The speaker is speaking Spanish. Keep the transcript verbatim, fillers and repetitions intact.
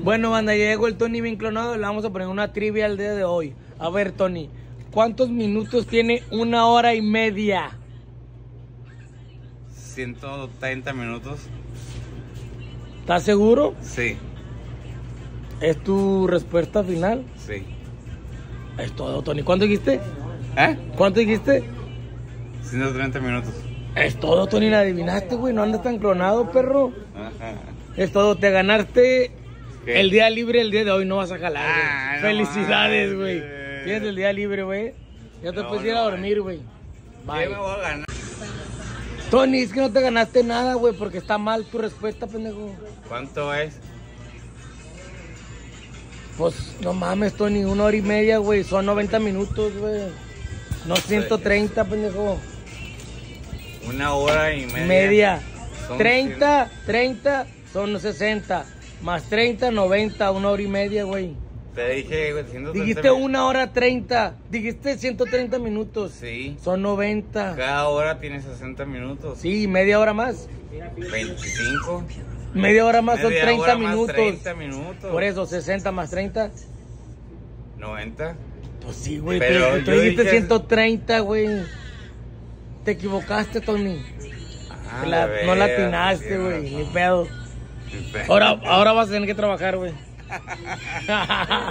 Bueno, banda, ya llegó el Tony bien clonado. Le vamos a poner una trivia al día de hoy. A ver, Tony, ¿cuántos minutos tiene una hora y media? ciento treinta minutos. ¿Estás seguro? Sí, ¿Es tu respuesta final? sí. Es todo, Tony. ¿Cuánto dijiste? ¿Eh? ¿Cuánto dijiste? ciento treinta minutos. Es todo, Tony. La adivinaste, güey. No andas tan clonado, perro. Ajá. Es todo. Te ganaste ¿Qué? el día libre el día de hoy. No vas a jalar, güey. Ah, no Felicidades, mames, güey. güey. Tienes el día libre, güey. Ya te No, puedes ir no, a dormir, güey. ¿Qué Bye. me voy a ganar? Tony, es que no te ganaste nada, güey, porque está mal tu respuesta, pendejo. ¿Cuánto es? Pues no mames, Tony, una hora y media, güey. Son noventa minutos, güey. No ciento treinta, pendejo. Una hora y media. Media. Son treinta, treinta son sesenta. Más treinta, noventa, una hora y media, güey. Te dije, güey, ciento treinta Dijiste minutos. una hora treinta. Dijiste ciento treinta minutos. Sí. Son noventa. Cada hora tiene sesenta minutos. Sí, media hora más. veinticinco. Media hora más son Media treinta hora más minutos. treinta minutos. Por eso, sesenta más treinta. noventa. Pues sí, güey, Pero pero tú yo dijiste dije- ciento treinta, güey. Te equivocaste, Tony. Ah, La- de no la veras, atinaste, tienes güey, ni razón. pedo. Ni pedo. Ahora, ahora vas a tener que trabajar, güey.